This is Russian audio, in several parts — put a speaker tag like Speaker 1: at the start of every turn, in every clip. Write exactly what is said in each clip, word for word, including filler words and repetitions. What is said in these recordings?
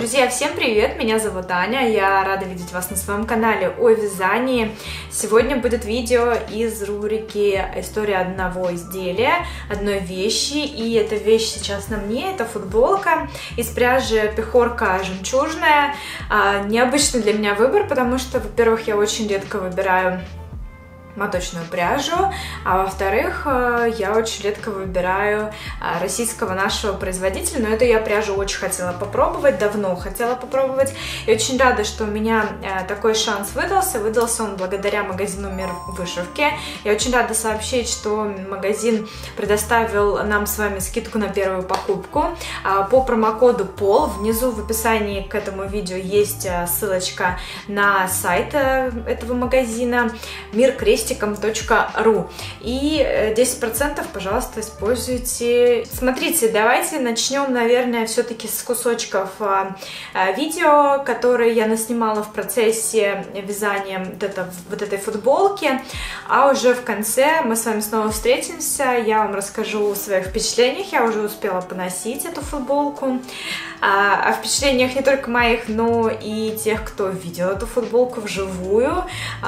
Speaker 1: Друзья, всем привет! Меня зовут Аня, я рада видеть вас на своем канале о вязании. Сегодня будет видео из рубрики «История одного изделия», одной вещи, и эта вещь сейчас на мне, это футболка из пряжи Пехорка жемчужная. Необычный для меня выбор, потому что, во-первых, я очень редко выбираю моточную пряжу, а во-вторых, я очень редко выбираю российского нашего производителя, но эту я пряжу очень хотела попробовать, давно хотела попробовать, и очень рада, что у меня такой шанс выдался, выдался он благодаря магазину Мир Вышивки. Я очень рада сообщить, что магазин предоставил нам с вами скидку на первую покупку по промокоду ПОЛ. Внизу в описании к этому видео есть ссылочка на сайт этого магазина мир крестиком точка ру, и десять процентов, пожалуйста, используйте. Смотрите, давайте начнем, наверное, все-таки с кусочков видео, которые я наснимала в процессе вязания вот, это, вот этой футболки, а уже в конце мы с вами снова встретимся, я вам расскажу о своих впечатлениях. Я уже успела поносить эту футболку, о впечатлениях не только моих, но и тех, кто видел эту футболку вживую.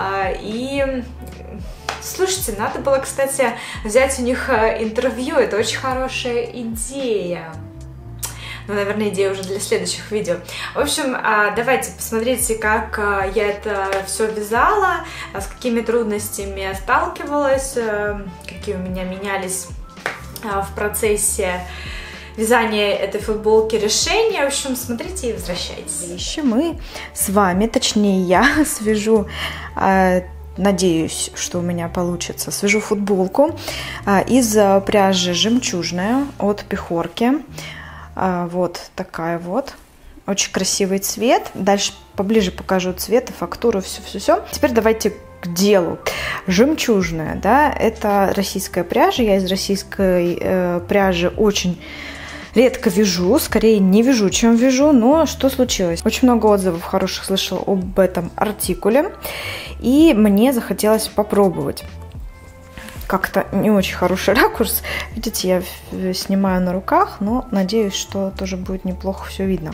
Speaker 1: И слушайте, надо было, кстати, взять у них интервью, это очень хорошая идея. Ну, наверное, идея уже для следующих видео. В общем, давайте посмотрите, как я это все вязала, с какими трудностями сталкивалась, какие у меня менялись в процессе вязания этой футболки решения. В общем, смотрите и возвращайтесь.
Speaker 2: Мы с вами, точнее я, свяжу, надеюсь, что у меня получится, свяжу футболку из пряжи жемчужная от Пехорки. Вот такая вот. Очень красивый цвет. Дальше поближе покажу цвет и фактуру, все-все-все. Теперь давайте к делу. Жемчужная, да, это российская пряжа. Я из российской э, пряжи очень редко вяжу, скорее не вяжу, чем вяжу, но что случилось? Очень много отзывов хороших слышала об этом артикуле, и мне захотелось попробовать. Как-то не очень хороший ракурс. Видите, я снимаю на руках, но надеюсь, что тоже будет неплохо все видно.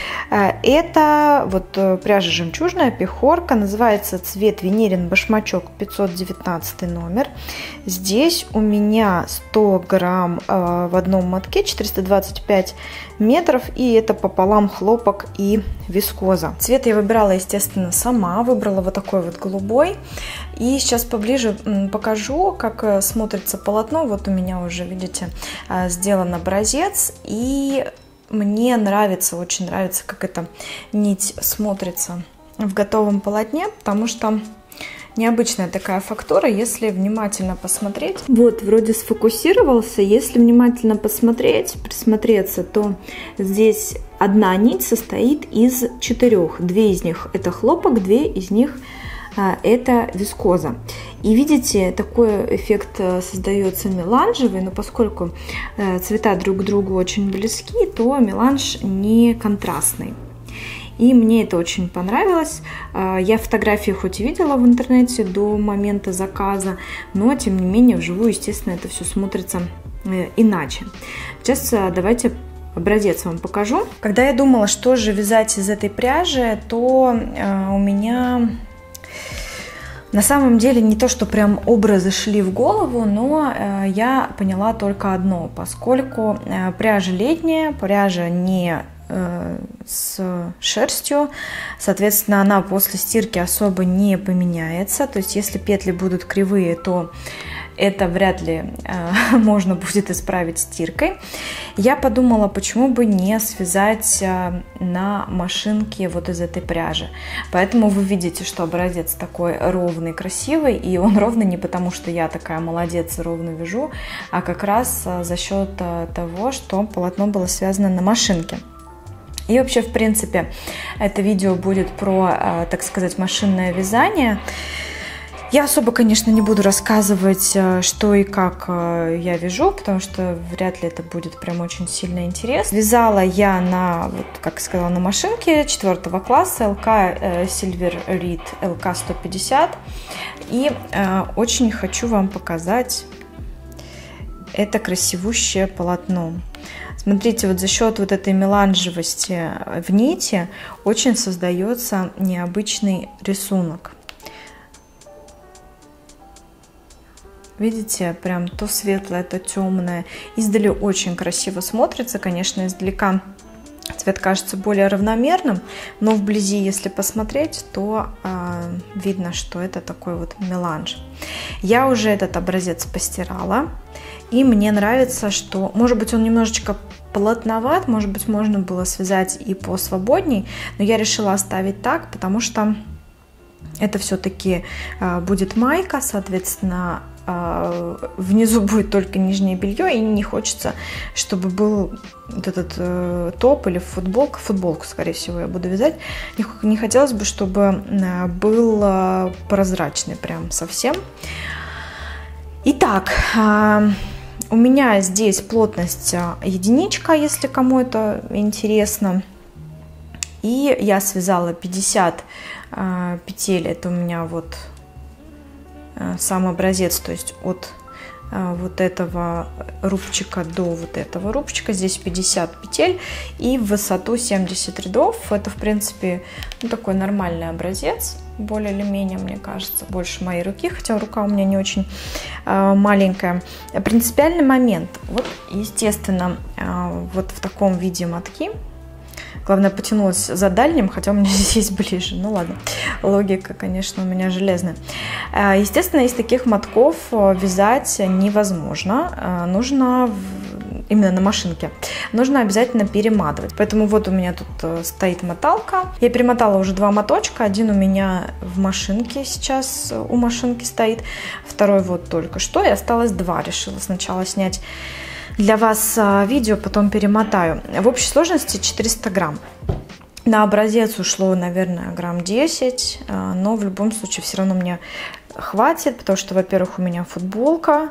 Speaker 2: Это вот пряжа жемчужная, Пехорка, называется цвет Венерин башмачок, пятьсот девятнадцатый номер. Здесь у меня сто грамм в одном мотке, четыреста двадцать пять метров, и это пополам хлопок и вискоза. Цвет я выбирала, естественно, сама, выбрала вот такой вот голубой. И сейчас поближе покажу, как смотрится полотно. Вот у меня уже, видите, сделан образец, и мне нравится, очень нравится, как эта нить смотрится в готовом полотне, потому что необычная такая фактура, если внимательно посмотреть. Вот, вроде сфокусировался. Если внимательно посмотреть, присмотреться, то здесь одна нить состоит из четырех. Две из них это хлопок, две из них это вискоза. И видите, такой эффект создается меланжевый, но поскольку цвета друг к другу очень близки, то меланж не контрастный. И мне это очень понравилось. Я фотографии хоть и видела в интернете до момента заказа, но тем не менее вживую, естественно, это все смотрится иначе. Сейчас давайте образец вам покажу. Когда я думала, что же вязать из этой пряжи, то у меня на самом деле не то, что прям образы шли в голову, но я поняла только одно. Поскольку пряжа летняя, пряжа не с шерстью, соответственно, она после стирки особо не поменяется. То есть, если петли будут кривые, то это вряд ли э, можно будет исправить стиркой. Я подумала, почему бы не связать э, на машинке вот из этой пряжи. Поэтому вы видите, что образец такой ровный, красивый. И он ровный не потому, что я такая молодец и ровно вяжу, а как раз э, за счет э, того, что полотно было связано на машинке. И вообще, в принципе, это видео будет про, э, так сказать, машинное вязание. Я особо, конечно, не буду рассказывать, что и как я вяжу, потому что вряд ли это будет прям очень сильно интересно. Вязала я на, вот, как сказала, на машинке четвертого класса эл ка Silver Reed эл ка сто пятьдесят. И э, очень хочу вам показать это красивущее полотно. Смотрите, вот за счет вот этой меланжевости в нити очень создается необычный рисунок. Видите, прям то светлое, то темное. Издали очень красиво смотрится, конечно, издалека цвет кажется более равномерным, но вблизи, если посмотреть, то э, видно, что это такой вот меланж. Я уже этот образец постирала, и мне нравится, что, может быть, он немножечко плотноват, может быть, можно было связать и посвободней, но я решила оставить так, потому что это все-таки э, будет майка, соответственно, внизу будет только нижнее белье, и не хочется, чтобы был вот этот э, топ или футболка, футболку, скорее всего, я буду вязать. Не, не хотелось бы, чтобы э, был э, прозрачный прям совсем. Итак, э, у меня здесь плотность единичка, если кому это интересно. И я связала пятьдесят э, петель, это у меня вот сам образец, то есть от а, вот этого рубчика до вот этого рубчика. Здесь пятьдесят петель и в высоту семьдесят рядов. Это, в принципе, ну, такой нормальный образец, более или менее, мне кажется, больше моей руки, хотя рука у меня не очень а, маленькая. Принципиальный момент. Вот, естественно, а, вот в таком виде мотки. Главное, потянулась за дальним, хотя у меня здесь ближе. Ну ладно, логика, конечно, у меня железная. Естественно, из таких мотков вязать невозможно. Нужно именно на машинке. Нужно обязательно перематывать. Поэтому вот у меня тут стоит моталка. Я перемотала уже два моточка. Один у меня в машинке сейчас у машинки стоит. Второй вот только что. И осталось два. Решила сначала снять для вас видео, потом перемотаю. В общей сложности четыреста грамм. На образец ушло, наверное, грамм десять, но в любом случае все равно мне хватит, потому что, во-первых, у меня футболка,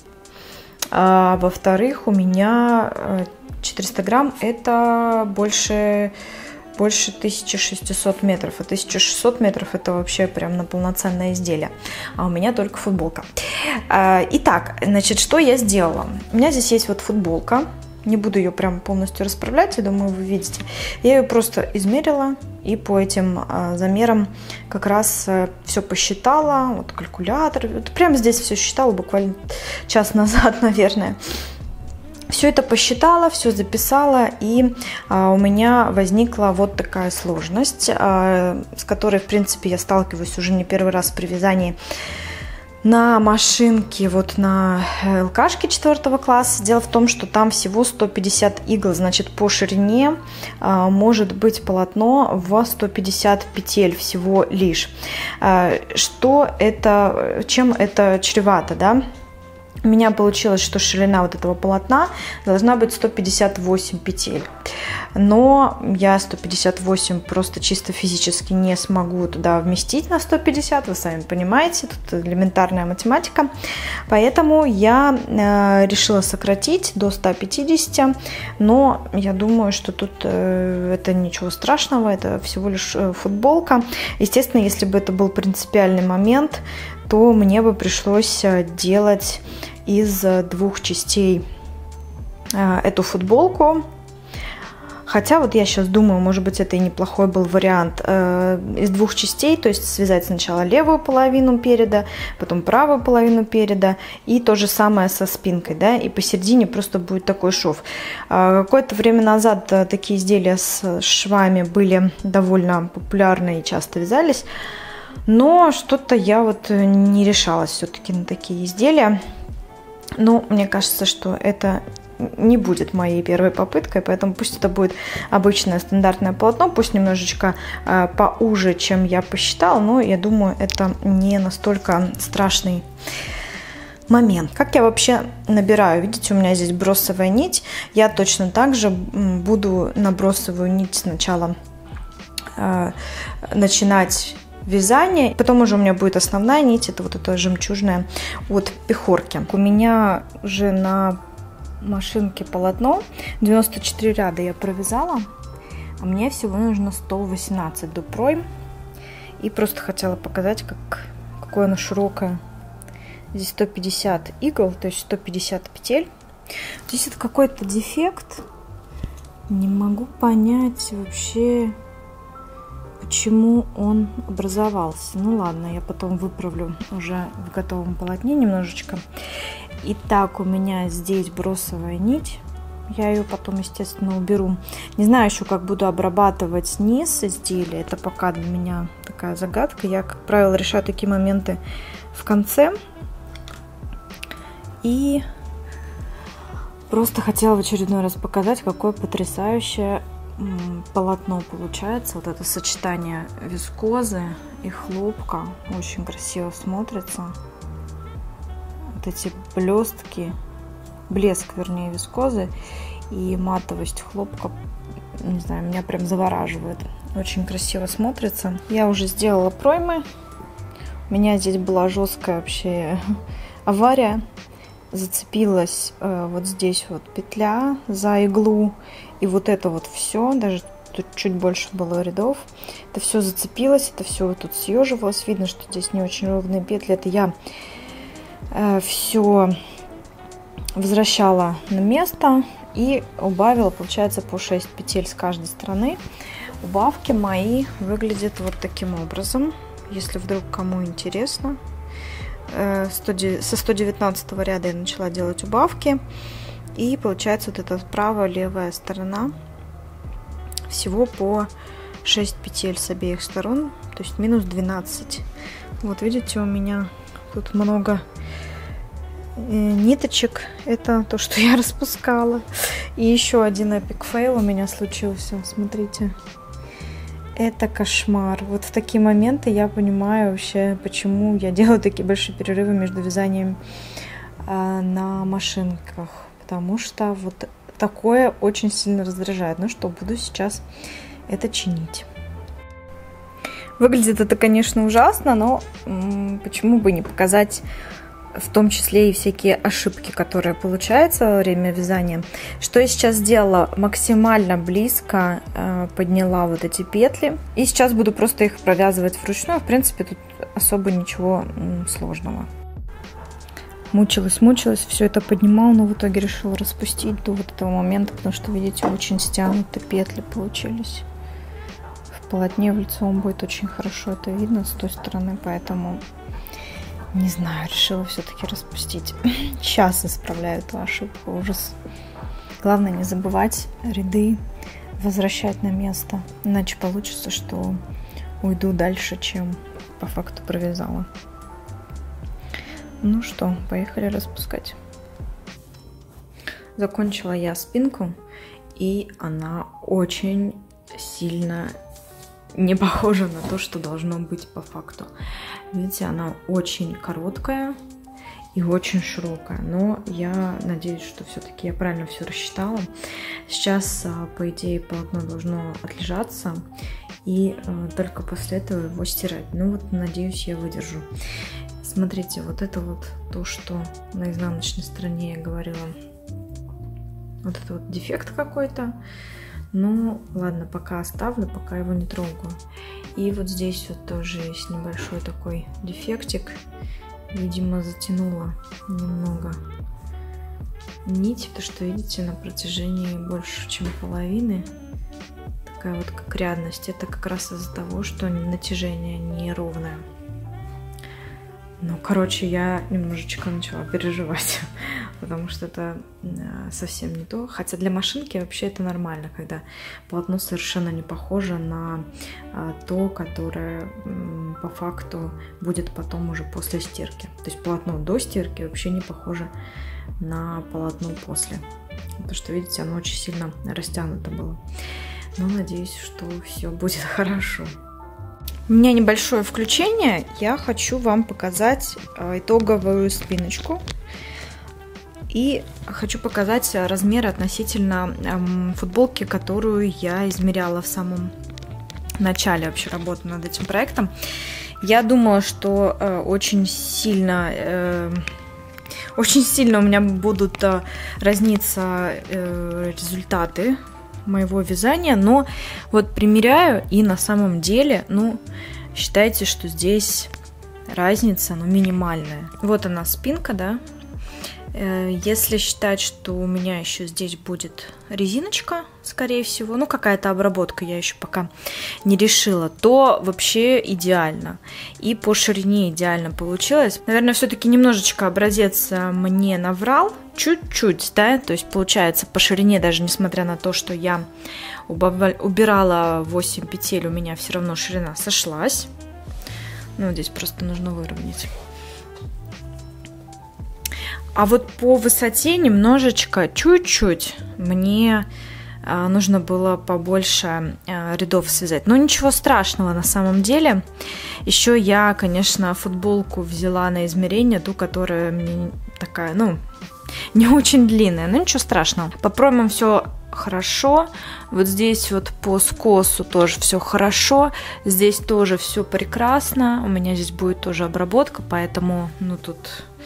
Speaker 2: а во-вторых, у меня четыреста грамм это больше, больше тысячи шестисот метров, а тысяча шестьсот метров это вообще прям на полноценное изделие, а у меня только футболка. Итак, значит, что я сделала? У меня здесь есть вот футболка, не буду ее прям полностью расправлять, я думаю, вы видите. Я ее просто измерила и по этим замерам как раз все посчитала, вот калькулятор, вот прямо здесь все считала буквально час назад, наверное. Все это посчитала, все записала, и а, у меня возникла вот такая сложность, а, с которой, в принципе, я сталкиваюсь уже не первый раз при вязании на машинке, вот на ЛКшке четвертого класса. Дело в том, что там всего сто пятьдесят игл, значит, по ширине а, может быть полотно в сто пятьдесят петель всего лишь. А, что это, чем это чревато, да? У меня получилось, что ширина вот этого полотна должна быть сто пятьдесят восемь петель. Но я сто пятьдесят восемь просто чисто физически не смогу туда вместить на сто пятьдесят. Вы сами понимаете, тут элементарная математика. Поэтому я э, решила сократить до ста пятидесяти. Но я думаю, что тут э, это ничего страшного. Это всего лишь э, футболка. Естественно, если бы это был принципиальный момент, то мне бы пришлось делать из двух частей эту футболку. Хотя вот я сейчас думаю, может быть, это и неплохой был вариант. Из двух частей, то есть связать сначала левую половину переда, потом правую половину переда, и то же самое со спинкой, да, и посередине просто будет такой шов. Какое-то время назад такие изделия с швами были довольно популярны и часто вязались. Но что-то я вот не решалась все-таки на такие изделия. Но мне кажется, что это не будет моей первой попыткой, поэтому пусть это будет обычное стандартное полотно, пусть немножечко э, поуже, чем я посчитала, но я думаю, это не настолько страшный момент. Как я вообще набираю? Видите, у меня здесь бросовая нить. Я точно так же буду на бросовую нить сначала э, начинать вязание, потом уже у меня будет основная нить, это вот эта жемчужная от Пехорки. У меня уже на машинке полотно девяносто четыре ряда я провязала, а мне всего нужно сто восемнадцать до пройм. И просто хотела показать, как, какое оно широкое. Здесь сто пятьдесят игл, то есть сто пятьдесят петель. Здесь это какой-то дефект. Не могу понять вообще, почему он образовался. Ну ладно, я потом выправлю уже в готовом полотне немножечко. Итак, у меня здесь бросовая нить. Я ее потом, естественно, уберу. Не знаю еще, как буду обрабатывать низ изделия. Это пока для меня такая загадка. Я, как правило, решаю такие моменты в конце. И просто хотела в очередной раз показать, какое потрясающее полотно получается. Вот это сочетание вискозы и хлопка очень красиво смотрится. Вот эти блестки, блеск, вернее, вискозы и матовость хлопка, не знаю, меня прям завораживает. Очень красиво смотрится. Я уже сделала проймы. У меня здесь была жесткая вообще авария. Зацепилась э, вот здесь вот петля за иглу, и вот это вот все, даже тут чуть больше было рядов, это все зацепилось, это все вот тут съеживалось. Видно, что здесь не очень ровные петли. Это я э, все возвращала на место и убавила, получается, по шесть петель с каждой стороны. Убавки мои выглядят вот таким образом, если вдруг кому интересно. Со сто девятнадцатого ряда я начала делать убавки, и получается вот эта правая левая сторона всего по шесть петель с обеих сторон, то есть минус двенадцать. Вот видите, у меня тут много ниточек, это то, что я распускала. И еще один эпик фейл у меня случился, смотрите. Это кошмар. Вот в такие моменты я понимаю вообще, почему я делаю такие большие перерывы между вязанием э, на машинках. Потому что вот такое очень сильно раздражает. Ну что, буду сейчас это чинить. Выглядит это, конечно, ужасно, но м- почему бы не показать в том числе и всякие ошибки, которые получаются во время вязания. Что я сейчас сделала? Максимально близко э, подняла вот эти петли. И сейчас буду просто их провязывать вручную. В принципе, тут особо ничего м, сложного. Мучилась, мучилась, все это поднимала, но в итоге решила распустить до вот этого момента, потому что, видите, очень стянутые петли получились. В полотне в лицевом будет очень хорошо это видно с той стороны, поэтому... Не знаю, решила все-таки распустить. Сейчас исправляю эту ошибку. Ужас. Главное не забывать ряды возвращать на место. Иначе получится, что уйду дальше, чем по факту провязала. Ну что, поехали распускать. Закончила я спинку, и она очень сильно не похожа на то, что должно быть по факту. Видите, она очень короткая и очень широкая, но я надеюсь, что все-таки я правильно все рассчитала. Сейчас, по идее, полотно должно отлежаться, и только после этого его стирать. Ну вот, надеюсь, я выдержу. Смотрите, вот это вот то, что на изнаночной стороне я говорила. Вот это вот дефект какой-то. Ну, ладно, пока оставлю, пока его не трогаю. И вот здесь вот тоже есть небольшой такой дефектик. Видимо, затянула немного нить, потому что, видите, на протяжении больше, чем половины такая вот как рядность. Это как раз из-за того, что натяжение неровное. Ну, короче, я немножечко начала переживать, потому что это совсем не то. Хотя для машинки вообще это нормально, когда полотно совершенно не похоже на то, которое по факту будет потом уже после стирки. То есть полотно до стирки вообще не похоже на полотно после. Потому что, видите, оно очень сильно растянуто было. Но надеюсь, что все будет хорошо. У меня небольшое включение. Я хочу вам показать итоговую спиночку. И хочу показать размеры относительно футболки, которую я измеряла в самом начале вообще работы над этим проектом. Я думала, что очень сильно, очень сильно у меня будут разниться результаты моего вязания, но вот примеряю, и на самом деле, ну, считайте, что здесь разница, ну, минимальная. Вот она спинка, да, Если считать, что у меня еще здесь будет резиночка, скорее всего, ну какая-то обработка, я еще пока не решила, то вообще идеально. И по ширине идеально получилось. Наверное, все-таки немножечко образец мне наврал, чуть-чуть, да, то есть получается по ширине, даже несмотря на то, что я убирала восемь петель, у меня все равно ширина сошлась. Ну, здесь просто нужно выровнять. А вот по высоте немножечко, чуть-чуть мне а, нужно было побольше а, рядов связать. Но ничего страшного на самом деле. Еще я, конечно, футболку взяла на измерение, ту, которая мне такая, ну, не очень длинная. Но ничего страшного. По проймам все хорошо. Вот здесь вот по скосу тоже все хорошо. Здесь тоже все прекрасно. У меня здесь будет тоже обработка, поэтому, ну, тут...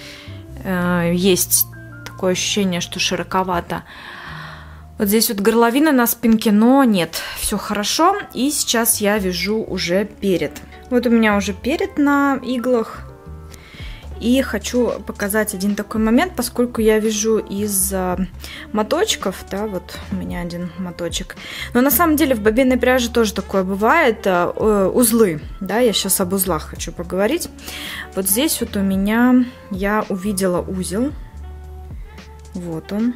Speaker 2: есть такое ощущение, что широковато. Вот здесь вот горловина на спинке, но нет, все хорошо. И сейчас я вяжу уже перед. Вот у меня уже перед на иглах. И хочу показать один такой момент, поскольку я вяжу из моточков, да, вот у меня один моточек. Но на самом деле в бобинной пряже тоже такое бывает, узлы, да, я сейчас об узлах хочу поговорить. Вот здесь вот у меня, я увидела узел, вот он.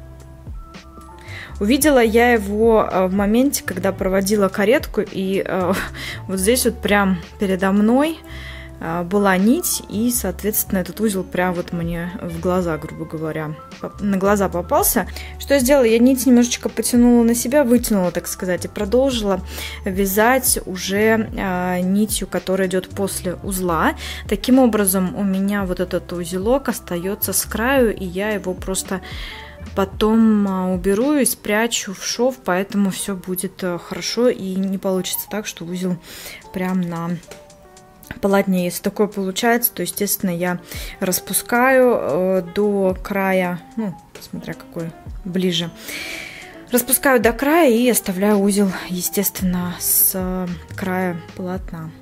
Speaker 2: Увидела я его в моменте, когда проводила каретку, и вот здесь вот прям передо мной была нить, и, соответственно, этот узел прям вот мне в глаза, грубо говоря, на глаза попался. Что я сделала? Я нить немножечко потянула на себя, вытянула, так сказать, и продолжила вязать уже а, нитью, которая идет после узла. Таким образом, у меня вот этот узелок остается с краю, и я его просто потом уберу и спрячу в шов, поэтому все будет хорошо, и не получится так, что узел прям на полотне. Если такое получается, то, естественно, я распускаю э, до края, ну, смотря какой ближе, распускаю до края и оставляю узел, естественно, с э, края полотна.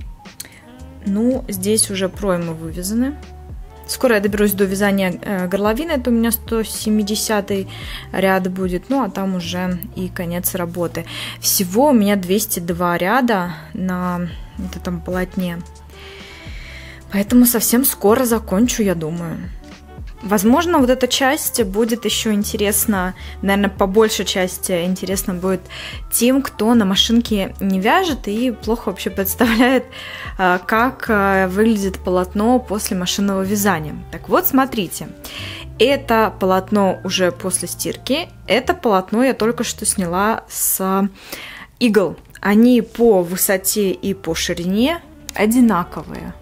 Speaker 2: Ну, здесь уже проймы вывязаны. Скоро я доберусь до вязания э, горловины, это у меня сто семидесятый ряд будет, ну, а там уже и конец работы. Всего у меня двести два ряда на вот этом полотне, поэтому совсем скоро закончу, я думаю. Возможно, вот эта часть будет еще интересна, наверное, по большей части интересно будет тем, кто на машинке не вяжет и плохо вообще представляет, как выглядит полотно после машинного вязания. Так вот, смотрите, это полотно уже после стирки, это полотно я только что сняла с игл. Они по высоте и по ширине одинаковые.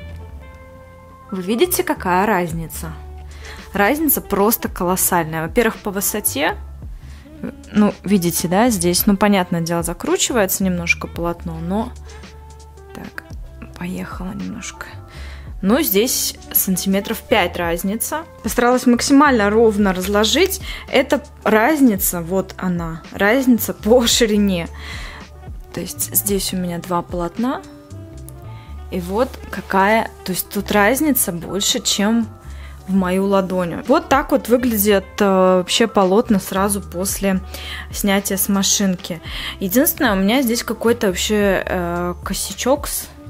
Speaker 2: Вы видите, какая разница? Разница просто колоссальная. Во-первых, по высоте, ну, видите, да, здесь, ну, понятное дело, закручивается немножко полотно, но... Так, поехала немножко. Ну, здесь сантиметров пять разница. Постаралась максимально ровно разложить. Это разница, вот она, разница по ширине. То есть здесь у меня два полотна. И вот какая... То есть тут разница больше, чем в мою ладонь. Вот так вот выглядят э, вообще полотна сразу после снятия с машинки. Единственное, у меня здесь какой-то вообще э, косячок.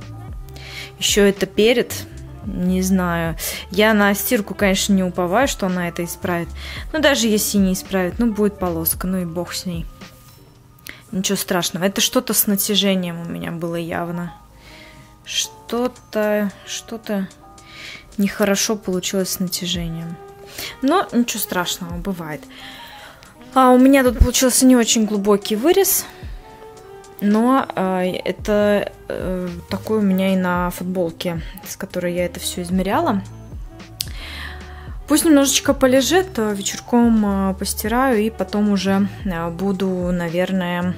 Speaker 2: Еще это перед. Не знаю. Я на стирку, конечно, не уповаю, что она это исправит. Но даже если не исправит, ну, будет полоска. Ну и бог с ней. Ничего страшного. Это что-то с натяжением у меня было явно. Что-то... Что-то... Нехорошо получилось с натяжением. Но ничего страшного, бывает. А у меня тут получился не очень глубокий вырез. Но э, это э, такой у меня и на футболке, с которой я это все измеряла. Пусть немножечко полежит, вечерком э, постираю. И потом уже э, буду, наверное...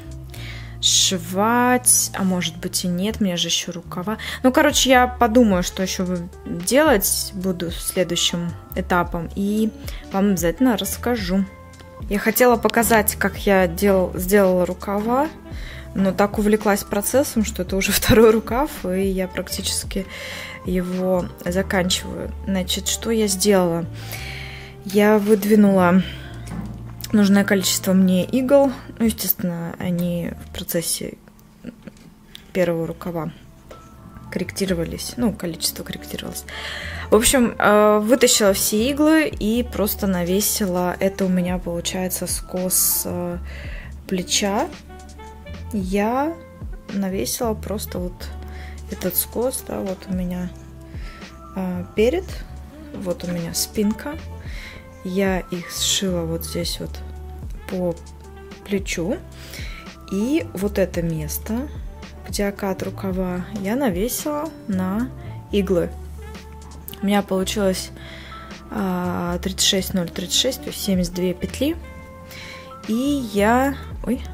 Speaker 2: сшивать, а может быть и нет, мне же еще рукава. Ну, короче, я подумаю, что еще делать буду следующим этапом, и вам обязательно расскажу. Я хотела показать, как я дел, сделала рукава, но так увлеклась процессом, что это уже второй рукав, и я практически его заканчиваю. Значит, что я сделала? Я выдвинула нужное количество мне игл. Ну, естественно, они в процессе первого рукава корректировались. Ну, количество корректировалось. В общем, вытащила все иглы и просто навесила. Это у меня получается скос плеча. Я навесила просто вот этот скос, да, вот у меня перед, вот у меня спинка. Я их сшила вот здесь вот по плечу. И вот это место, где окат рукава, я навесила на иглы. У меня получилось тридцать шесть ноль тридцать шесть, то есть семьдесят две петли. И я... Ой.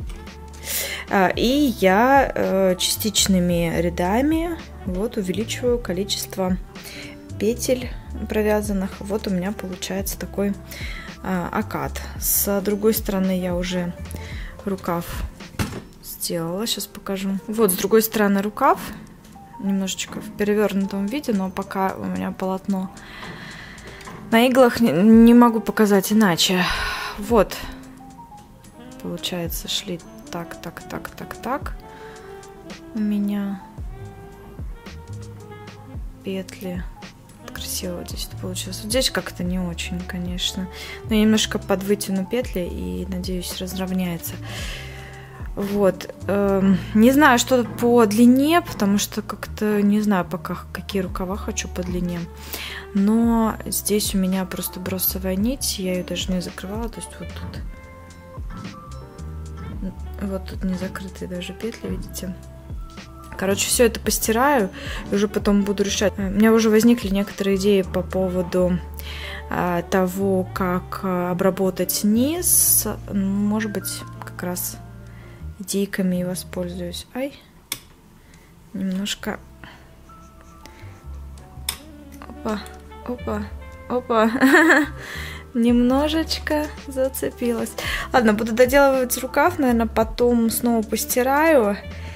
Speaker 2: И я частичными рядами вот увеличиваю количество петель провязанных. Вот у меня получается такой окат. С другой стороны я уже рукав сделала. Сейчас покажу. Вот с другой стороны рукав. Немножечко в перевернутом виде, но пока у меня полотно на иглах, не, не могу показать иначе. Вот. Получается, шли так, так, так, так, так. У меня петли. Красиво вот здесь получилось. Вот здесь как-то не очень, конечно. Но я немножко подвытяну петли и, надеюсь, разровняется. Вот. Эм, не знаю, что по длине, потому что как-то не знаю пока, какие рукава хочу по длине. Но здесь у меня просто бросовая нить. Я ее даже не закрывала. То есть вот тут. Вот тут не закрытые даже петли, видите? Короче, все это постираю, и уже потом буду решать. У меня уже возникли некоторые идеи по поводу а, того, как обработать низ. Может быть, как раз идейками и воспользуюсь. Ай, немножко. Опа, опа, опа. Немножечко зацепилась. Ладно, буду доделывать рукав, наверное, потом снова постираю.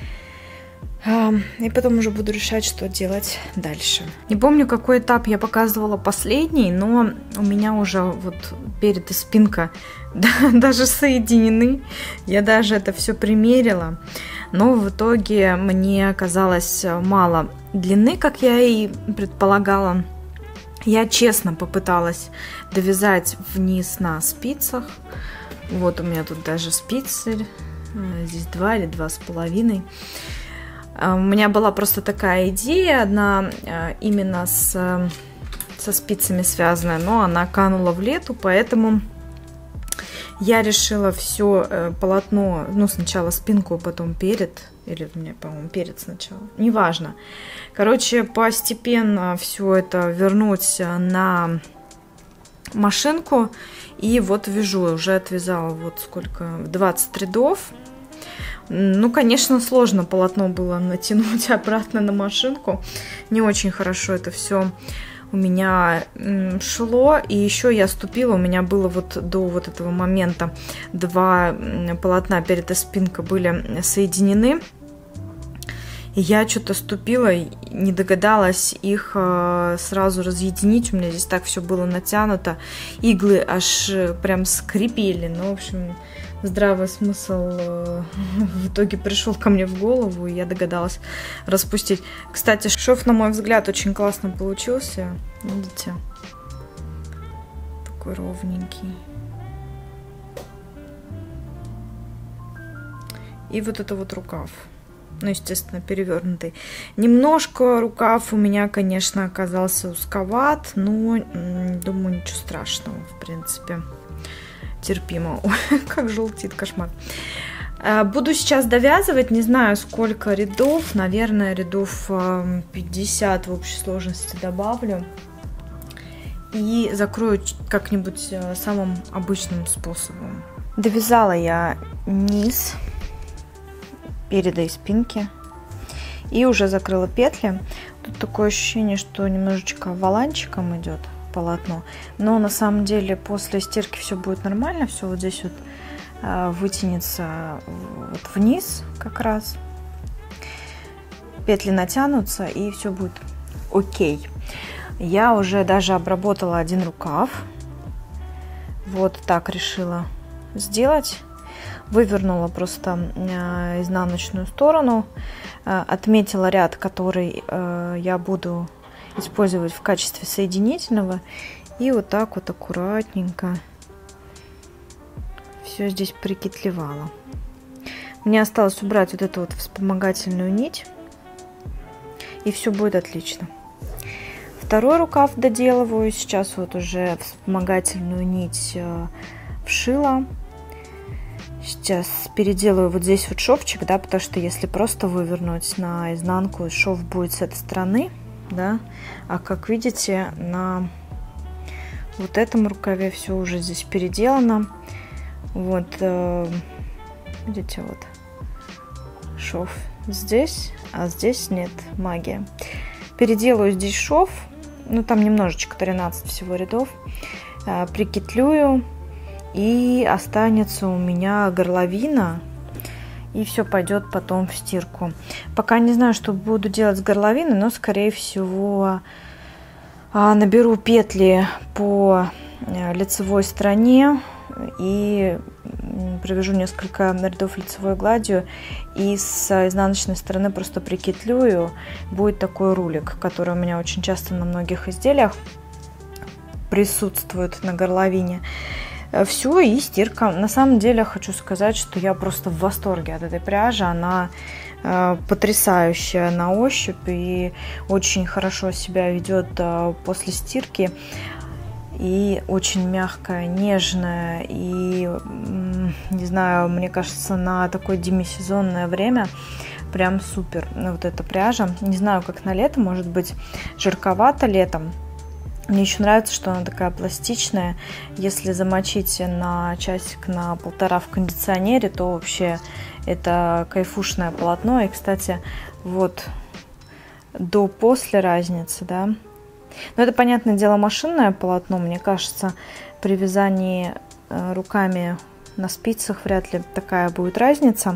Speaker 2: И потом уже буду решать, что делать дальше. Не помню, какой этап я показывала последний, но у меня уже вот перед и спинка даже соединены. Я даже это все примерила. Но в итоге мне оказалось мало длины, как я и предполагала. Я честно попыталась довязать вниз на спицах. Вот у меня тут даже спицы. Здесь два или два с половиной. У меня была просто такая идея, одна именно с, со спицами связанная, но она канула в лету, поэтому я решила все полотно, ну сначала спинку, потом перед, или у меня, по-моему, перед сначала, неважно. Короче, постепенно все это вернуть на машинку, и вот вяжу, уже отвязала вот сколько, двадцать рядов. Ну, конечно, сложно полотно было натянуть обратно на машинку. Не очень хорошо это все у меня шло. И еще я ступила, у меня было вот до вот этого момента два полотна перед и спинка были соединены. И я что-то ступила, не догадалась их сразу разъединить. У меня здесь так все было натянуто. Иглы аж прям скрипели. Ну, в общем... Здравый смысл в итоге пришел ко мне в голову, и я догадалась распустить. Кстати, шов, на мой взгляд, очень классно получился. Видите? Такой ровненький. И вот это вот рукав. Ну, естественно, перевернутый. Немножко рукав у меня, конечно, оказался узковат, но, думаю, ничего страшного, в принципе. Терпимо. Ой, как желтит, кошмар. Буду сейчас довязывать, не знаю сколько рядов, наверное рядов пятьдесят в общей сложности добавлю. И закрою как-нибудь самым обычным способом. Довязала я низ переда и спинки. И уже закрыла петли. Тут такое ощущение, что немножечко воланчиком идет полотно, но на самом деле после стирки все будет нормально, все вот здесь вот э, вытянется вот вниз как раз, петли натянутся и все будет окей. Я уже даже обработала один рукав, вот так решила сделать. Вывернула просто изнаночную сторону, отметила ряд, который я буду использовать в качестве соединительного, и вот так вот аккуратненько все здесь прикитлевала. Мне осталось убрать вот эту вот вспомогательную нить, и все будет отлично. Второй рукав доделываю. Сейчас вот уже вспомогательную нить вшила. Сейчас переделаю вот здесь вот шовчик, да, потому что если просто вывернуть на изнанку, шов будет с этой стороны, да, а как видите, на вот этом рукаве все уже здесь переделано. Вот, э, видите, вот шов здесь, а здесь нет, магия. Переделаю здесь шов, ну там немножечко, тринадцать всего рядов, э, прикитлюю. И останется у меня горловина, и все пойдет потом в стирку. Пока не знаю, что буду делать с горловиной, но скорее всего наберу петли по лицевой стороне и провяжу несколько рядов лицевой гладью, и с изнаночной стороны просто прикитлюю. Будет такой рулик, который у меня очень часто на многих изделиях присутствует на горловине. Все, и стирка. На самом деле хочу сказать, что я просто в восторге от этой пряжи. Она э, потрясающая на ощупь и очень хорошо себя ведет э, после стирки. И очень мягкая, нежная. И, э, не знаю, мне кажется, на такое демисезонное время прям супер вот эта пряжа. Не знаю, как на лето, может быть, жарковато летом. Мне еще нравится, что она такая пластичная. Если замочить на часик, на полтора в кондиционере, то вообще это кайфушное полотно. И, кстати, вот до-после разницы, да. Но это, понятное дело, машинное полотно. Мне кажется, при вязании руками на спицах вряд ли такая будет разница.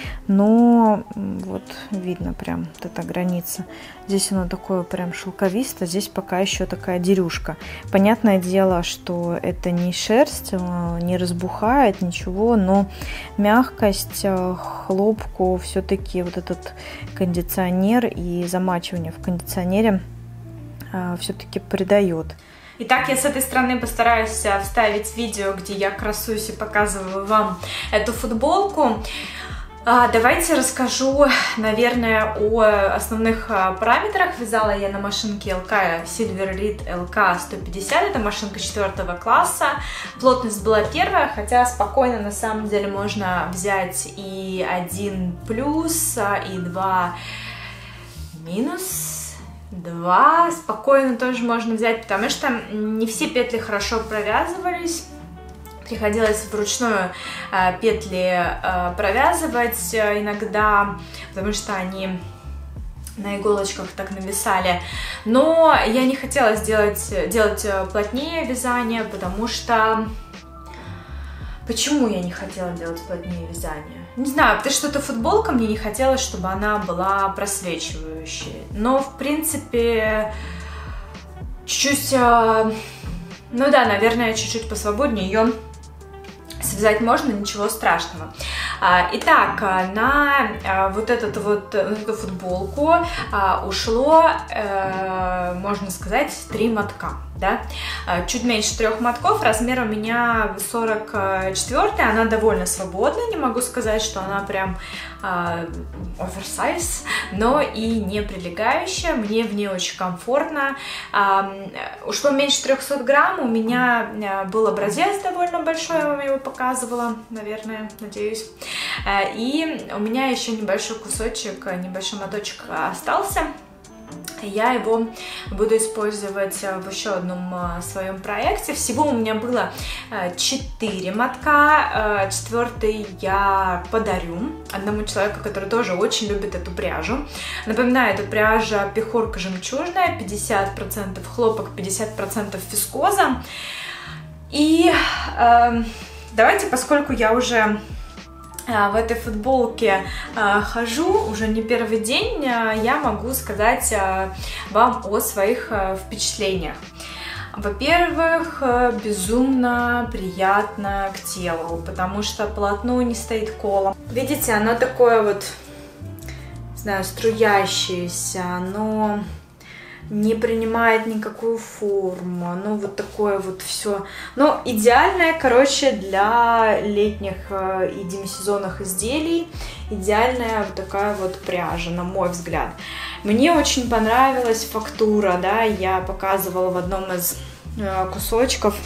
Speaker 2: Но вот видно прям вот эта граница. Здесь оно такое прям шелковистое, здесь пока еще такая дерюшка. Понятное дело, что это не шерсть, не разбухает ничего, но мягкость, хлопку все-таки вот этот кондиционер и замачивание в кондиционере все-таки придает.
Speaker 1: Итак, я с этой стороны постараюсь вставить видео, где я красуюсь и показываю вам эту футболку. Давайте расскажу, наверное, о основных параметрах. Вязала я на машинке эл ка Silverlit эл ка сто пятьдесят, это машинка четвертого класса. Плотность была первая, хотя спокойно на самом деле можно взять и один плюс, и два минус. Два спокойно тоже можно взять, потому что не все петли хорошо провязывались. Приходилось вручную э, петли э, провязывать э, иногда, потому что они на иголочках так нависали. Но я не хотела сделать, делать плотнее вязание, потому что... Почему я не хотела делать плотнее вязание? Не знаю, потому что эта футболка, мне не хотелось, чтобы она была просвечивающей. Но, в принципе, чуть-чуть, ну да, наверное, чуть-чуть посвободнее ее связать можно, ничего страшного. Итак, на вот, этот вот, вот эту футболку ушло, можно сказать, три мотка. Да? Чуть меньше трех мотков, размер у меня сорок четыре, она довольно свободная, не могу сказать, что она прям оверсайз, э, но и не прилегающая, мне в ней очень комфортно. Э, ушло меньше трехсот грамм, у меня был образец довольно большой, я вам его показывала, наверное, надеюсь, э, и у меня еще небольшой кусочек, небольшой моточек остался. Я его буду использовать в еще одном своем проекте. Всего у меня было четыре мотка. Четвертый я подарю одному человеку, который тоже очень любит эту пряжу. Напоминаю, это пряжа пехорка жемчужная, пятьдесят процентов хлопок, пятьдесят процентов вискоза. И э, давайте, поскольку я уже в этой футболке э, хожу уже не первый день, э, я могу сказать э, вам о своих э, впечатлениях. Во-первых, безумно приятно к телу, потому что полотно не стоит колом. Видите, оно такое вот, не знаю, струящееся, оно не принимает никакую форму, оно вот такое вот все. Ну, идеальное, короче, для летних и демисезонных изделий. Идеальная вот такая вот пряжа, на мой взгляд. Мне очень понравилась фактура, да, я показывала в одном из э, кусочков.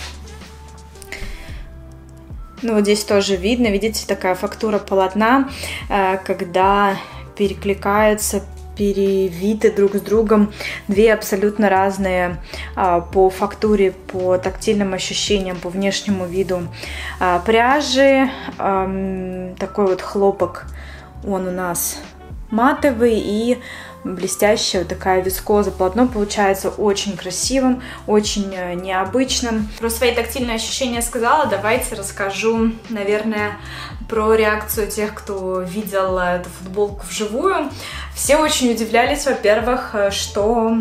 Speaker 1: Ну, вот здесь тоже видно, видите, такая фактура полотна, э, когда перекликаются, перевиты друг с другом две абсолютно разные а, по фактуре, по тактильным ощущениям, по внешнему виду а, пряжи. А, такой вот хлопок, он у нас матовый, и блестящая вот такая вискоза. Полотно получается очень красивым, очень необычным. Про свои тактильные ощущения сказала, давайте расскажу, наверное, про реакцию тех, кто видел эту футболку вживую. Все очень удивлялись, во-первых, что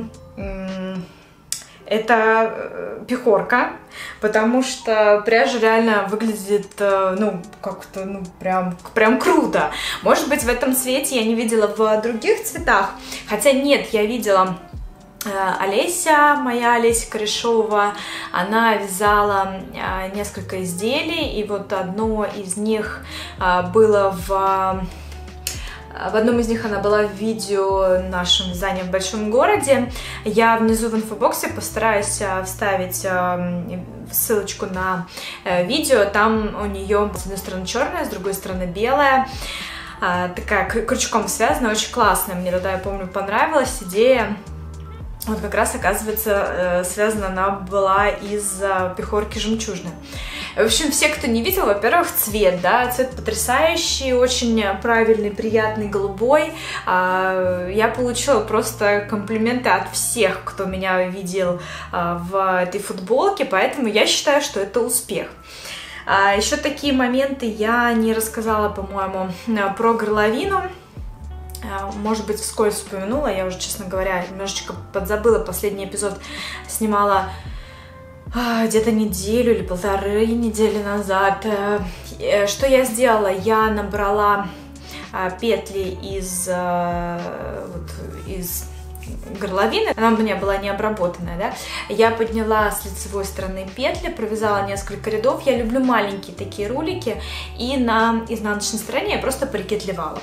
Speaker 1: это пехорка, потому что пряжа реально выглядит, ну, как-то, ну, прям, прям круто. Может быть, в этом цвете я не видела в других цветах, хотя нет, я видела Олеся, моя Олеся Корешова, она вязала несколько изделий, и вот одно из них было в... В одном из них она была в видео нашем вязании в большом городе. Я внизу в инфобоксе постараюсь вставить ссылочку на видео. Там у нее с одной стороны черная, с другой стороны белая. Такая крючком связана, очень классная. Мне тогда, я помню, понравилась идея. Вот как раз, оказывается, связана она была из пехорки жемчужной. В общем, все, кто не видел, во-первых, цвет, да, цвет потрясающий, очень правильный, приятный, голубой. Я получила просто комплименты от всех, кто меня видел в этой футболке, поэтому я считаю, что это успех. Еще такие моменты я не рассказала, по-моему, про горловину. Может быть, вскользь вспомянула, я уже, честно говоря, немножечко подзабыла. Последний эпизод снимала где-то неделю или полторы недели назад. Что я сделала? Я набрала петли из, вот, из горловины, она у меня была не обработанная, да, я подняла с лицевой стороны петли, провязала несколько рядов. Я люблю маленькие такие рулики, и на изнаночной стороне я просто прикетлевала.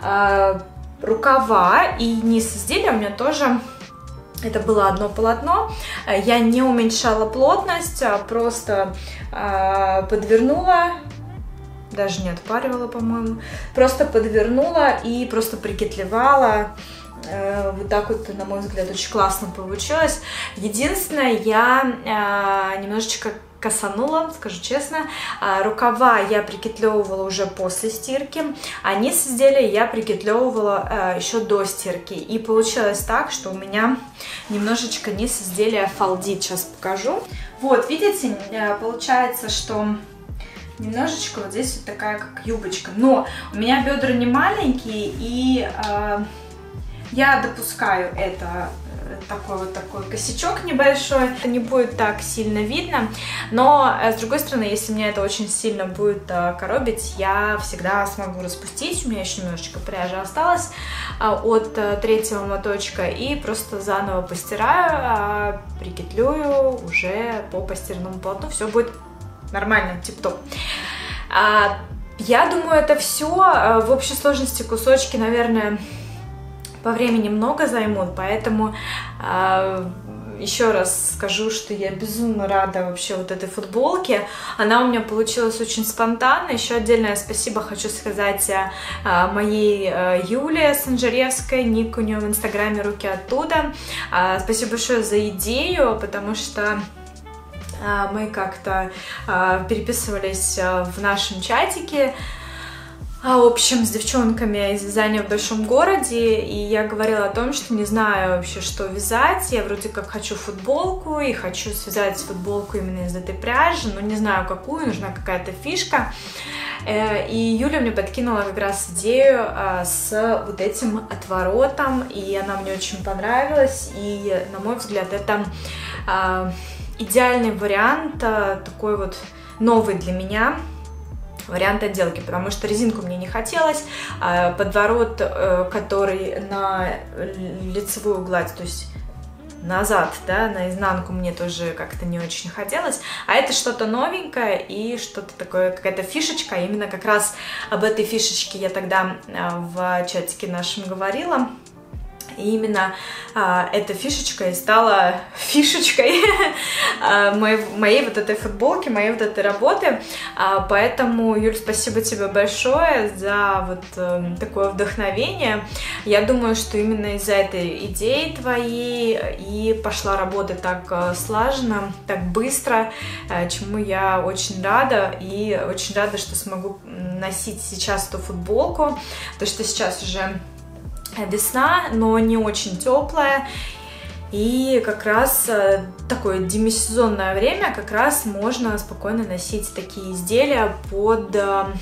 Speaker 1: Рукава и низ изделия у меня тоже, это было одно полотно, я не уменьшала плотность, просто подвернула, даже не отпаривала, по-моему, просто подвернула и просто прикетлевала. Вот так вот, на мой взгляд, очень классно получилось. Единственное, я немножечко косанула, скажу честно. Рукава я прикетлевывала уже после стирки, а низ изделия я прикетлевывала еще до стирки. И получилось так, что у меня немножечко низ изделия фалдит. Сейчас покажу. Вот, видите, получается, что немножечко вот здесь вот такая как юбочка. Но у меня бедра не маленькие, и э, я допускаю это, такой вот такой косячок небольшой. Это не будет так сильно видно, но с другой стороны, если меня это очень сильно будет коробить, я всегда смогу распустить. У меня еще немножечко пряжи осталось от третьего моточка, и просто заново постираю, прикетлюю уже по постиранному полотну. Все будет нормально, тип-топ. Я думаю, это все. В общей сложности кусочки, наверное, по времени много займут, поэтому э, еще раз скажу, что я безумно рада вообще вот этой футболке. Она у меня получилась очень спонтанно. Еще отдельное спасибо хочу сказать э, моей э, Юле Санжаревской, ник у нее в инстаграме «Руки оттуда». Э, спасибо большое за идею, потому что э, мы как-то э, переписывались э, в нашем чатике в общем, с девчонками из вязания в большом городе, и я говорила о том, что не знаю вообще, что вязать. Я вроде как хочу футболку, и хочу связать футболку именно из этой пряжи, но не знаю какую, нужна какая-то фишка. И Юля мне подкинула как раз идею с вот этим отворотом, и она мне очень понравилась, и, на мой взгляд, это идеальный вариант, такой вот новый для меня вариант отделки, потому что резинку мне не хотелось, подворот, который на лицевую гладь, то есть назад, да, наизнанку, мне тоже как-то не очень хотелось, а это что-то новенькое и что-то такое, какая-то фишечка, именно как раз об этой фишечке я тогда в чатике нашем говорила. И именно а, эта фишечка и стала фишечкой а, моей, моей вот этой футболки, моей вот этой работы. А, поэтому, Юль, спасибо тебе большое за вот а, такое вдохновение. Я думаю, что именно из-за этой идеи твоей и пошла работа так а, слаженно, так быстро, а, чему я очень рада. И очень рада, что смогу носить сейчас эту футболку, потому что сейчас уже весна, но не очень теплая, и как раз такое демисезонное время, как раз можно спокойно носить такие изделия под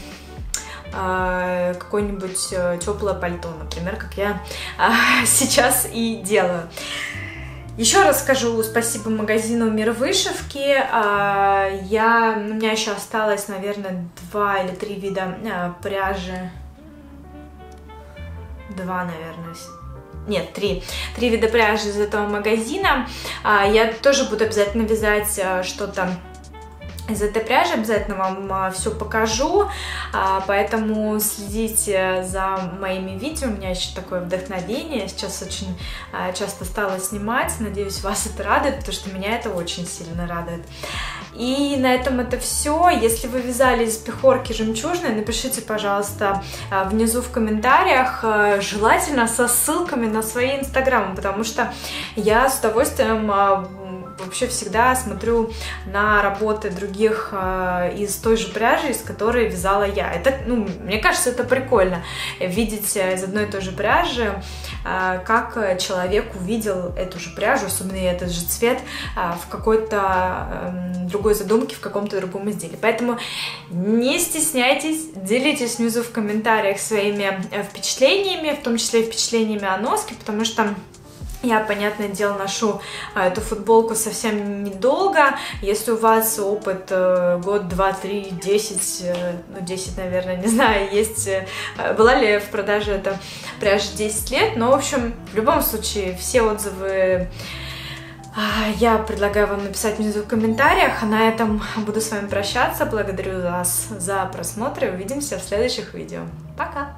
Speaker 1: э, какое-нибудь теплое пальто, например, как я э, сейчас и делаю. Еще раз скажу спасибо магазину Мир Вышивки. Я, у меня еще осталось, наверное, два или три вида пряжи. Два, наверное, нет, три. Три вида пряжи из этого магазина. Я тоже буду обязательно вязать что-то из этой пряжи, обязательно вам все покажу, поэтому следите за моими видео, у меня еще такое вдохновение, я сейчас очень часто стала снимать, надеюсь, вас это радует, потому что меня это очень сильно радует. И на этом это все. Если вы вязали из пехорки жемчужной, напишите, пожалуйста, внизу в комментариях, желательно со ссылками на свои инстаграмы, потому что я с удовольствием вообще всегда смотрю на работы других э, из той же пряжи, из которой вязала я. Это, ну, мне кажется, это прикольно, видеть из одной и той же пряжи, э, как человек увидел эту же пряжу, особенно этот же цвет, э, в какой-то э, другой задумке, в каком-то другом изделии. Поэтому не стесняйтесь, делитесь внизу в комментариях своими впечатлениями, в том числе и впечатлениями о носке, потому что я, понятное дело, ношу а, эту футболку совсем недолго. Если у вас опыт э, год, два, три, десять, э, ну десять, наверное, не знаю, есть, э, была ли в продаже эта пряжа десять лет, но, в общем, в любом случае, все отзывы э, я предлагаю вам написать внизу в комментариях. А на этом буду с вами прощаться. Благодарю вас за просмотр и увидимся в следующих видео. Пока!